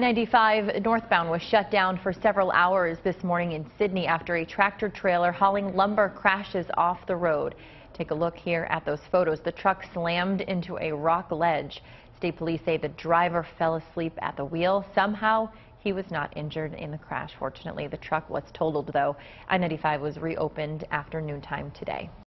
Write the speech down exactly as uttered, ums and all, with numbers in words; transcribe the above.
I ninety-five northbound was shut down for several hours this morning in Sydney after a tractor trailer hauling lumber crashes off the road. Take a look here at those photos. The truck slammed into a rock ledge. State police say the driver fell asleep at the wheel. Somehow he was not injured in the crash. Fortunately, the truck was totaled, though. I ninety-five was reopened after noontime today.